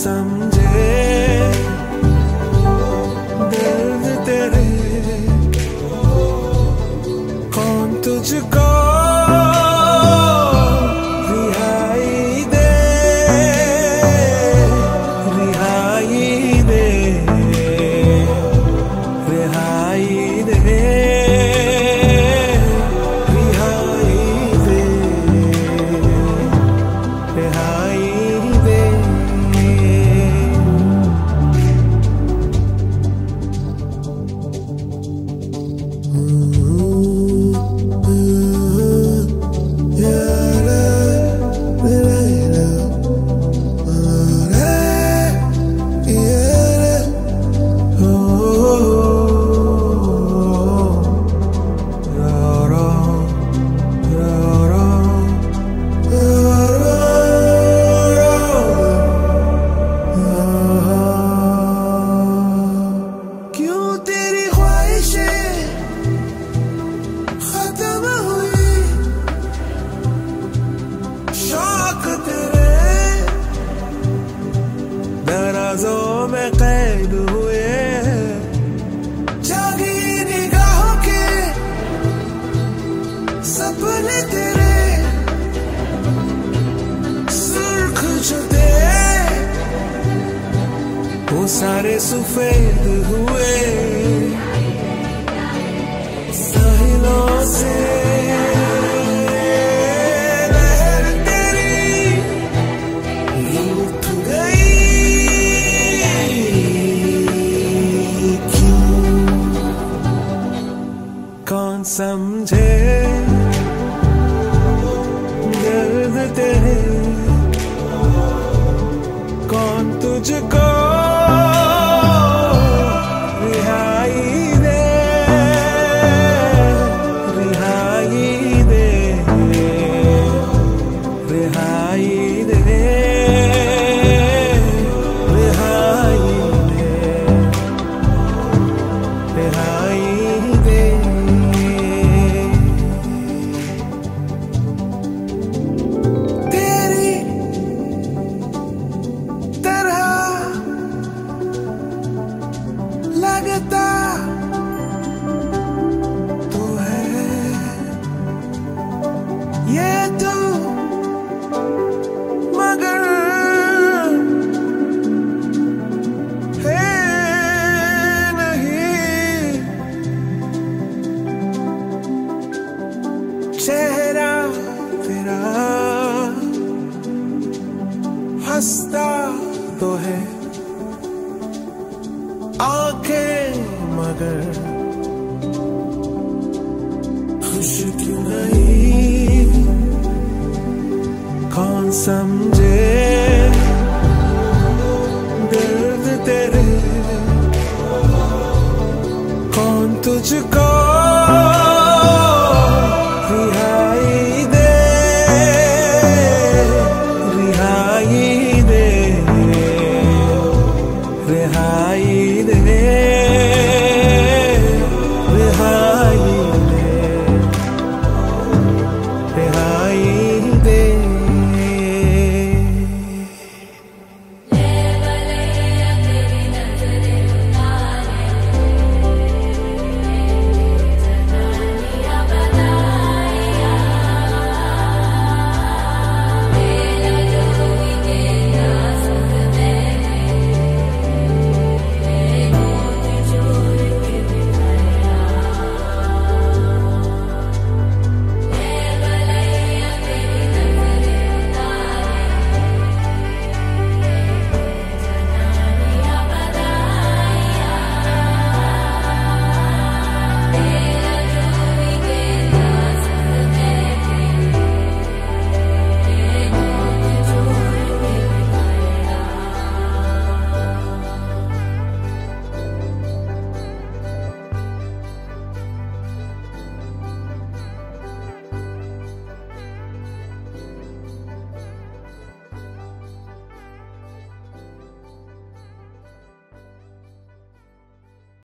समझे दर्द तेरे, कौन तुझको रिहाई दे, रिहाई दे, रिहाई दे, रिहाई दे, रिहाई दे। दराज़ों में कैद हुए जागी निगाहों के सपने तेरे, सुर्ख जुदे वो सारे सफेद हुए साहिलों से। कौन समझे दर्द तेरे, कौन तुझको रिहाई दे, रिहाई दे, रिहाई दे, रिहाई दे, रिहाई दे। लगता तो है ये तू, मगर है नहीं। चेहरा तेरा हंसता तो है, आंखें मगर खुश क्यों नहीं। कौन समझे दर्द तेरे, कौन तुझको